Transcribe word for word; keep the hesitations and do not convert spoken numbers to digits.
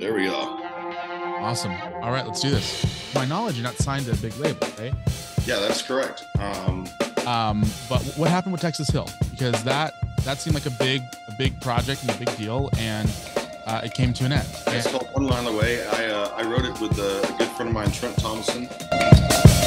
There we are. Awesome. All right, let's do this. To my knowledge, you're not signed to a big label, right? Yeah, that's correct. Um, um, but what happened with Texas Hill? Because that that seemed like a big a big project and a big deal, and uh, it came to an end. It's called One Mile Away. I uh, I wrote it with a good friend of mine, Trent Thomason.